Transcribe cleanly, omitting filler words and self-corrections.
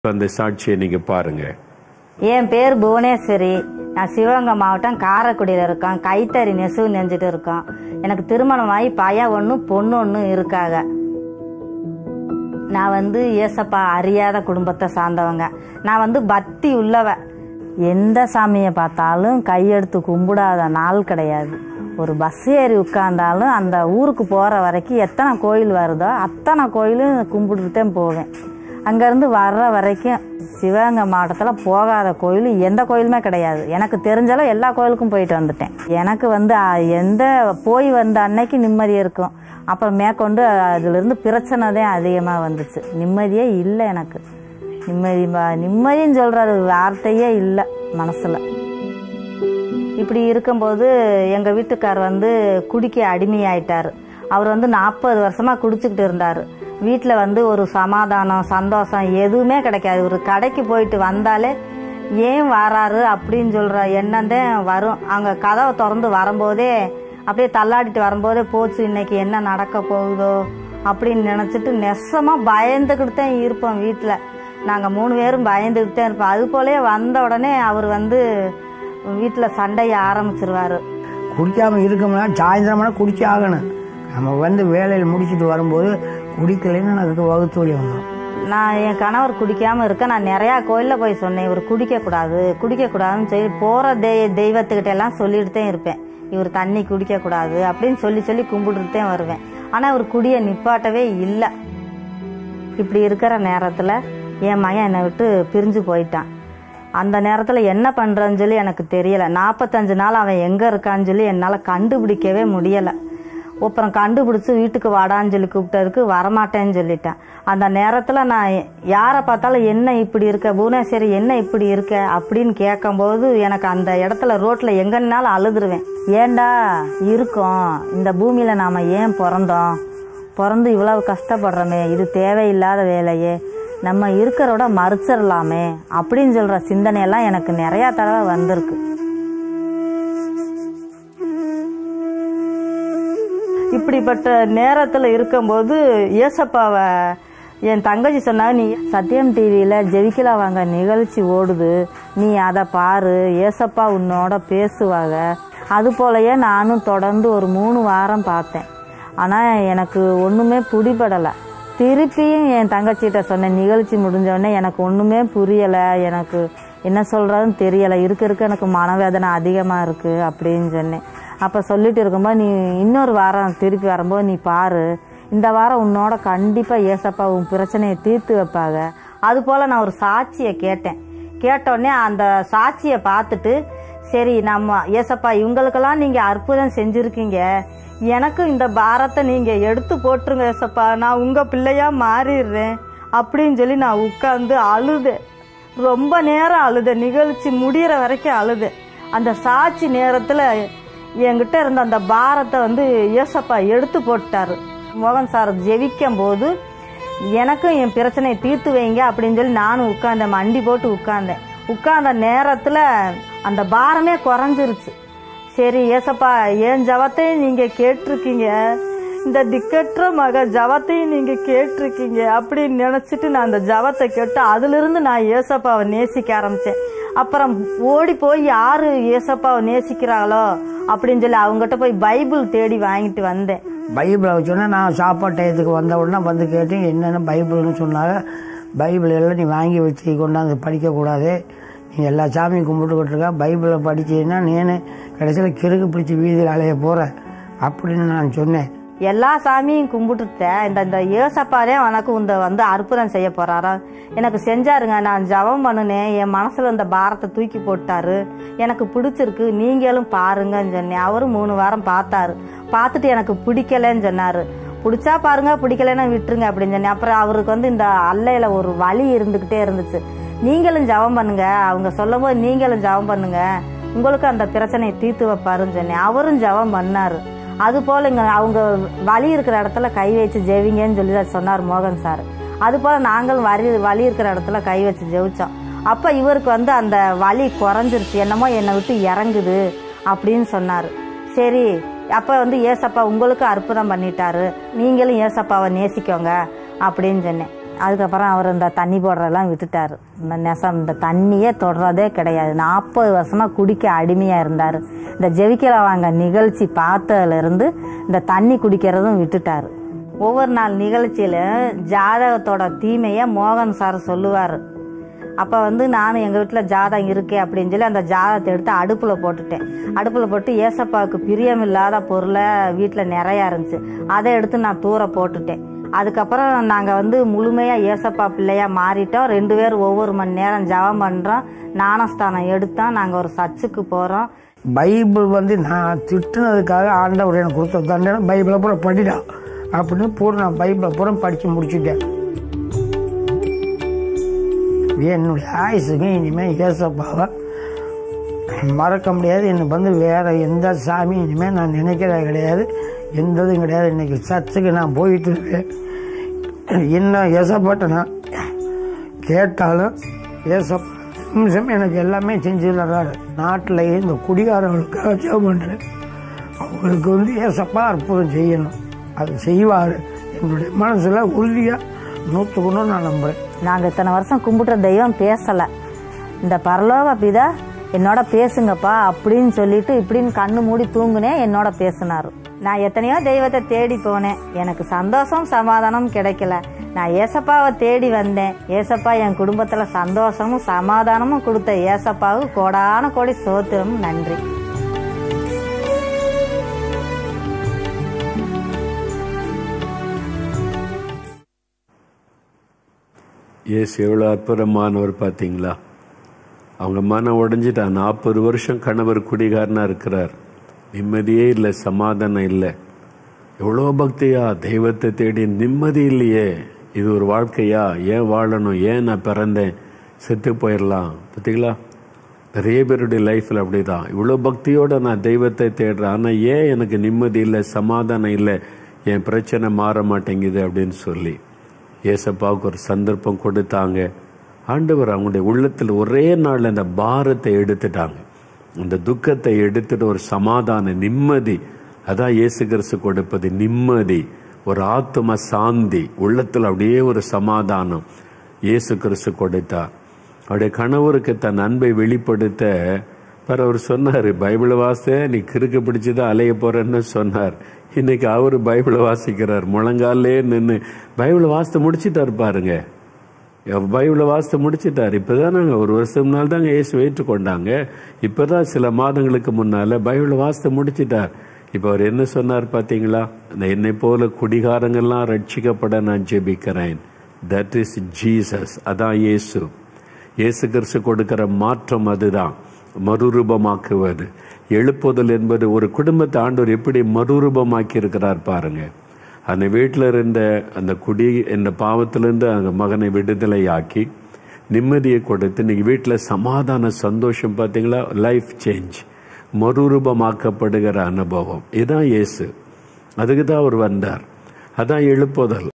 அந்த சாட்சியை நீங்க பாருங்க. என் பேர் புவனேஸ்வரி. நான் சிவகங்கை மாவட்டம் காரைக்குடியில் இருக்கேன். கைத்தறி நெசவு நெஞ்சிட்டு இருக்கோம். எனக்கு திருமணமாகி பையன் ஒன்று பொண்ணு ஒன்று இருக்காங்க. நான் ஏசப்பா அறியாத குடும்பத்தை சார்ந்தவங்க. நான் பக்தி உள்ளவ. எந்த சாமியை பார்த்தாலும் கையெடுத்து கும்பிடாத நாள் கிடையாது. ஒரு பஸ் ஏறி உட்கார்ந்தாலும் அந்த ஊருக்கு போகிற வரைக்கும் எத்தனை கோயில் வருதோ அத்தனை கோயிலும் கும்பிட்டுதான் போவேன். அங்கேருந்து வர்ற வரைக்கும் சிவகங்கை மாவட்டத்தில் போகாத கோயில் எந்த கோயிலுமே கிடையாது. எனக்கு தெரிஞ்சாலும் எல்லா கோயிலுக்கும் போயிட்டு வந்துட்டேன். எனக்கு எந்த போய் வந்த அன்னைக்கு நிம்மதி இருக்கும். அப்புறம் மேற்கொண்டு அதுலேருந்து பிரச்சனை தான் அதிகமாக வந்துச்சு. நிம்மதியே இல்லை எனக்கு. நிம்மதின்னு சொல்கிற வார்த்தையே இல்லை மனசில். இப்படி இருக்கும்போது எங்கள் வீட்டுக்கார் குடிக்க அடிமையாயிட்டார். அவர் 40 வருஷமாக குடிச்சுக்கிட்டு இருந்தார். வீட்டில் ஒரு சமாதானம் சந்தோஷம் எதுவுமே கிடைக்காது. ஒரு கடைக்கு போயிட்டு வந்தாலே ஏன் வராரு அப்படின்னு சொல்கிற எண்ணம் தான் வரும். அங்கே கதவை திறந்து வரும்போதே அப்படியே தள்ளாடிட்டு வரும்போதே போச்சு இன்னைக்கு என்ன நடக்க போகுதோ அப்படின்னு நினச்சிட்டு நெசமாக பயந்துக்கிட்டு தான் இருப்போம். வீட்டில் நாங்கள் 3 பேரும் பயந்துக்கிட்டு தான் இருப்போம். அது போலே வந்த உடனே அவர் வீட்டில் சண்டையை ஆரம்பிச்சிருவார். குடிக்காமல் இருக்கோம்னா சாயந்தரமான குடிச்சு ஆகணும். நம்ம வேலையில் முடிச்சுட்டு வரும்போது குடிக்கலைன்னு அதுக்கு வகுத்து வழி வந்துடும். நான் என் கணவர் குடிக்காமல் இருக்க நான் நிறையா கோயிலில் போய் சொன்னேன். இவர் குடிக்கக்கூடாதுன்னு சொல்லி போகிற தெய்வத்துக்கிட்ட எல்லாம் சொல்லிட்டு தான் இருப்பேன். இவர் தண்ணி குடிக்கக்கூடாது அப்படின்னு சொல்லி கும்பிட்டுட்டு தான் வருவேன். ஆனால் இவர் குடியை நிப்பாட்டவே இல்லை. இப்படி இருக்கிற நேரத்தில் என் மகன் என்னை விட்டு பிரிஞ்சு போயிட்டான். அந்த நேரத்தில் என்ன பண்ணுறேன்னு சொல்லி எனக்கு தெரியலை. 45 நாள் அவன் எங்கே இருக்கான்னு சொல்லி என்னால் கண்டுபிடிக்கவே முடியலை. அப்புறம் கண்டுபிடிச்சி வீட்டுக்கு வாடான்னு சொல்லி கூப்பிட்டதுக்கு வரமாட்டேன்னு சொல்லிட்டேன். அந்த நேரத்தில் நான் யாரை பார்த்தாலும் என்ன இப்படி இருக்க புவனேஸ்வரி என்ன இப்படி இருக்க அப்படின்னு கேட்கும்போது எனக்கு அந்த இடத்துல ரோட்டில் எங்கன்னாலும் அழுதுருவேன். ஏண்டா இருக்கோம் இந்த பூமியில் நாம் ஏன் பிறந்து இவ்வளவு கஷ்டப்படுறோமே, இது தேவையில்லாத வேலையே, நம்ம இருக்கிறோட மறுச்சிடலாமே அப்படின்னு சொல்கிற சிந்தனையெல்லாம் எனக்கு நிறையா தடவை வந்திருக்கு. இப்படிப்பட்ட நேரத்தில் இருக்கும்போது ஏசப்பாவை என் தங்கச்சி சொன்னா, நீ சத்தியம் டிவியில் ஜெபிக்கலாம் வாங்க நிகழ்ச்சி ஓடுது, நீ அதை பாரு, ஏசப்பா உன்னோட பேசுவாங்க. அது போலயே நானும் தொடர்ந்து ஒரு 3 வாரம் பார்த்தேன். ஆனால் எனக்கு ஒன்றுமே பிடிபடலை. திருப்பியும் என் தங்கச்சிகிட்ட சொன்னேன். நிகழ்ச்சி முடிஞ்சோடனே எனக்கு ஒன்றுமே புரியலை, எனக்கு என்ன சொல்கிறதுன்னு தெரியலை, இருக்க எனக்கு மனவேதனை அதிகமாக இருக்குது அப்படின்னு சொன்னேன். அப்போ சொல்லிட்டு இருக்கும்போது, நீ இன்னொரு வாரம் திருப்பி வரும்போது நீ பாரு, இந்த வாரம் உன்னோட கண்டிப்பாக ஏசப்பா உன் பிரச்சனையை தீர்த்து வைப்பாங்க. அதுபோல் நான் ஒரு சாட்சியை கேட்டோடனே அந்த சாட்சியை பார்த்துட்டு, சரி நம்ம ஏசப்பா இவங்களுக்கெல்லாம் நீங்கள் அற்புதம் செஞ்சுருக்கீங்க, எனக்கும் இந்த பாரத்தை நீங்கள் எடுத்து போட்டுருங்க ஏசப்பா, நான் உங்கள் பிள்ளையாக மாறிடுறேன் அப்படின்னு சொல்லி நான் உட்காந்து அழுதேன். ரொம்ப நேரம் அழுதேன். நிகழ்ச்சி முடிகிற வரைக்கும் அழுதேன். அந்த சாட்சி நேரத்தில் என்கிட்ட இருந்த அந்த பாரத்தை ஏசப்பா எடுத்து போட்டார். மோகன் சார் ஜெபிக்கும் போது எனக்கும் என் பிரச்சனையை தீர்த்து வைங்க அப்படின்னு சொல்லி நானும் உட்கார்ந்தேன். மண்டி போட்டு உட்கார்ந்த நேரத்தில் அந்த பாரமே குறைஞ்சிருச்சு. சரி ஏசப்பா என் ஜபத்தையும் நீங்கள் கேட்டிருக்கீங்க, இந்த திக்கற்ற மக ஜபத்தையும் நீங்கள் கேட்டிருக்கீங்க அப்படின்னு நினச்சிட்டு நான் அந்த ஜபத்தை கேட்டு அதிலிருந்து நான் ஏசப்பாவை நேசிக்க ஆரம்பித்தேன். அப்புறம் ஓடி போய் யார் ஏசப்பாவை நேசிக்கிறாங்களோ அப்படின்னு சொல்லி அவங்ககிட்ட போய் பைபிள் தேடி வாங்கிட்டு வந்தேன். பைபிளை வச்சோன்னா நான் சாப்பாட்டு டயத்துக்கு வந்த உடனே கேட்டேன் என்னென்ன பைபிள்னு சொன்னாங்க. பைபிள் எல்லாம் நீ வாங்கி வச்சு கொண்டாந்து படிக்கக்கூடாது, நீ எல்லா சாமியும் கும்பிட்டுக்கிட்டு இருக்க, பைபிளை படிச்சீங்கன்னா நீனு கடைசியில் கிறுக்கு பிடிச்சி வீதியில் அலைய போகிற அப்படின்னு நான் சொன்னேன். எல்லா சாமியும் கும்பிட்டுட்டேன். இந்த ஏசப்பாரே உனக்கு அற்புதம் செய்ய போறாரா, எனக்கு செஞ்சாருங்க. நான் ஜபம் பண்ணினேன், என் மனசுல இந்த பாரத்தை தூக்கி போட்டாரு, எனக்கு பிடிச்சிருக்கு, நீங்களும் பாருங்கன்னு சொன்னேன். அவரும் 3 வாரம் பார்த்துட்டு எனக்கு பிடிக்கலன்னு சொன்னாரு. பிடிச்சா பாருங்க, பிடிக்கலன்னா விட்டுருங்க அப்படின்னு சொன்னேன். அப்புறம் அவருக்கு இந்த அல்லையில ஒரு வலி இருந்துகிட்டே இருந்துச்சு. நீங்களும் ஜபம் பண்ணுங்க, அவங்க சொல்லும் போது நீங்களும் ஜபம் பண்ணுங்க, உங்களுக்கு அந்த பிரச்சனையை தீர்த்து வைப்பாருன்னு சொன்னேன். அவரும் ஜபம் பண்ணாரு. அது போல அவங்க வலி இருக்கிற இடத்துல கை வச்சு ஜெவிங்கன்னு சொல்லி சொன்னார் மோகன் சார். அது போல நாங்களும் வலி இருக்கிற இடத்துல கை வச்சு ஜெபிச்சோம். அப்ப இவருக்கு அந்த வலி குறைஞ்சிருச்சு, என்னமோ என்னை விட்டு இறங்குது அப்படின்னு சொன்னாரு. சரி அப்ப ஏசப்பா உங்களுக்கு அற்புதம் பண்ணிட்டாரு, நீங்களும் ஏசப்பாவை நேசிக்கோங்க அப்படின்னு சொன்னேன். அதுக்கப்புறம் அவர் இந்த தண்ணி போடுறதெல்லாம் விட்டுட்டார். இந்த தண்ணியே தொடரதே கிடையாது. 40 வருஷமாக குடிக்க அடிமையாக இருந்தார். இந்த ஜெபிக்கலாம் வாங்க நிகழ்ச்சி பார்த்ததுலேருந்து இந்த தண்ணி குடிக்கிறதும் விட்டுட்டார். ஒவ்வொரு நாள் நிகழ்ச்சியில் ஜாதகத்தோட தீமையை மோகன் சார் சொல்லுவார். அப்போ நானும் எங்கள் வீட்டில் ஜாதகம் இருக்கே அப்படின்னு சொல்லி அந்த ஜாதகத்தை எடுத்து அடுப்பில் போட்டுட்டேன். அடுப்பில் போட்டு ஏசப்பாவுக்கு பிரியமில்லாத பொருளை வீட்டில் நிறையா இருந்துச்சு. அதை எடுத்து நான் தூர போட்டுட்டேன். அதுக்கப்புறம் நாங்கள் முழுமையாக ஏசப்பா பிள்ளையாக மாறிட்டோம். 2 பேரும் ஒவ்வொரு மணி நேரம் ஜெபம் பண்ணுறோம். ஞானஸ்தானம் எடுத்தோம். நாங்கள் ஒரு சர்ச்சுக்கு போகிறோம். பைபிள் நான் திட்டுனதுக்காக ஆண்டவர் எனக்கு கொடுத்த தண்டனை பைபிளை பூரா படிடா அப்படின்னு பூரா நான் பைபிளை பூரா படித்து முடிச்சுட்டேன். என்னுடைய ஆயுசுக்கு இனிமேல் ஏசப்பாவை மறக்க முடியாது. எனக்கு வேறு எந்த சாமி இனிமேல் நான் நினைக்கிறதே கிடையாது, எந்ததும் கிடையாது. இன்றைக்கி சர்ச்சுக்கு நான் போயிட்டு இருக்கேன். இன்னும் ஏசப்பாட்ட நான் கேட்டாலும் ஏசப்பா நிமிஷம் எனக்கு எல்லாமே செஞ்சுடுறாரு. நாட்டிலேயே இந்த குடிகாரர்களுக்காக ஜெபம் பண்ணுறேன். அவங்களுக்கு ஏசப்பா அற்புதம் செய்யணும், அது செய்வார். என்னுடைய மனசில் உறுதியாக 100% நான் நம்புகிறேன். நாங்கள் இத்தனை வருஷம் கும்பிட்ற தெய்வம் பேசலை. இந்த பரலோக பிதா என்னோட பேசுங்கப்பா அப்படின்னு சொல்லிட்டு இப்படின்னு கண்ணு மூடி தூங்குனேன். என்னோட பேசினார். நான் எத்தனையோ தெய்வத்தை தேடி போனேன். எனக்கு சந்தோஷம் சமாதானம் கிடைக்கல. நான் ஏசப்பாவை தேடி வந்தேன். ஏசப்பா என் குடும்பத்தில் சந்தோஷமும் சமாதானமும் கொடுத்த ஏசப்பாவுக்கு கோடான கோடி ஸ்தோத்திரம், நன்றி. இயேசு எவ்வளோ அற்புதமானவர் பார்த்தீங்களா? அவங்க மனம் உடைஞ்சிட்டா. 40 வருஷம் கணவர் குடிகாரனாக இருக்கிறார். நிம்மதியே இல்லை, சமாதானம் இல்லை. எவ்வளோ பக்தியா, தெய்வத்தை தேடி நிம்மதி இல்லையே. இது ஒரு வாழ்க்கையா? ஏன் வாழணும்? ஏன் நான் பிறந்தேன்? செத்து போயிடலாம். பார்த்தீங்களா? நிறைய பேருடைய லைஃப்பில் அப்படி தான். இவ்வளோ பக்தியோடு நான் தெய்வத்தை தேடுறேன், ஆனால் ஏன் எனக்கு நிம்மதி இல்லை, சமாதானம் இல்லை, என் பிரச்சனை மாற மாட்டேங்குது அப்படின்னு சொல்லி ஏசப்பாவுக்கு ஒரு சந்தர்ப்பம் கொடுத்தாங்க. ஆண்டவர் அவங்களுடைய உள்ளத்தில் ஒரே நாள் அந்த பாரத்தை எடுத்துட்டாங்க. அந்த துக்கத்தை எடுத்துட்டு ஒரு சமாதான நிம்மதி, அதான் இயேசு கிறிஸ்து கொடுப்பது நிம்மதி, ஒரு ஆத்ம சாந்தி. உள்ளத்தில் அப்படியே ஒரு சமாதானம் இயேசு கிறிஸ்து கொடுத்தார். அவருடைய கணவருக்கு தன் அன்பை வெளிப்படுத்த அவர் சொன்னார், பைபிளை வாச நீ கிறுக்கு பிடிச்சுதான் அலைய போறேன்னு சொன்னார். இன்னைக்கு அவரு பைபிளை வாசிக்கிறார். முழங்காலே நின்று பைபிளை வாசித்து முடிச்சுட்டார். பாருங்க, பைபிளை வாசித்து முடிச்சுட்டார். இப்போதான் நாங்கள் 1 வருஷம் முன்னால் தாங்க இயேசு ஏற்றுக்கொண்டாங்க. இப்போதான் சில மாதங்களுக்கு முன்னால பைபிளை வாசித்து முடிச்சுட்டார். இப்போ அவர் என்ன சொன்னார் பார்த்தீங்களா? என்னை போல குடிகாரங்கள்லாம் ரட்சிக்கப்பட நான் ஜெபிக்கிறேன். That is Jesus. அதான் இயேசு. இயேசு கிறிஸ்து கொடுக்கிற மாற்றம் அதுதான், மறுரூபமாக்குவது. எழுப்புதல் என்பது ஒரு குடும்பத்தை ஆண்டவர் எப்படி மறுரூபமாக்கி இருக்கிறார் பாருங்க. அந்த வீட்டில் இருந்த அந்த குடி என்ற பாவத்திலிருந்து அந்த மகனை விடுதலை ஆக்கி நிம்மதியை கொடுத்து இன்னைக்கு வீட்டில் சமாதான சந்தோஷம். பார்த்தீங்களா? லைஃப் சேஞ்ச், மறுரூபமாக்கப்படுகிற அனுபவம். இதுதான் இயேசு. அதுக்கு தான் அவர் வந்தார். அதான் எழுப்புதல்.